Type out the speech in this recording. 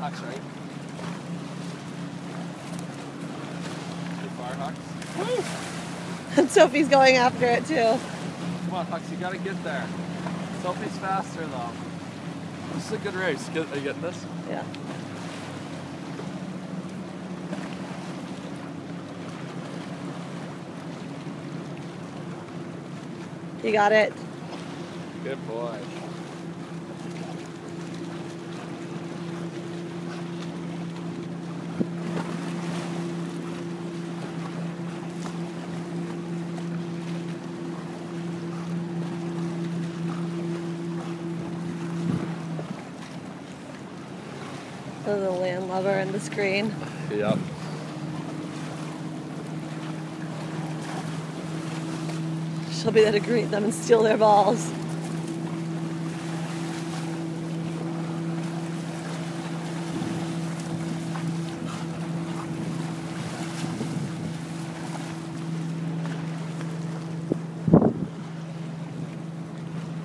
Hux, right? Too far, Hux. Woo! And Sophie's going after it too. Come on, Hux, you gotta get there. Sophie's faster though. This is a good race. Are you getting this? Yeah. You got it. Good boy. The landlubber and the screen. Yep. She'll be there to greet them and steal their balls.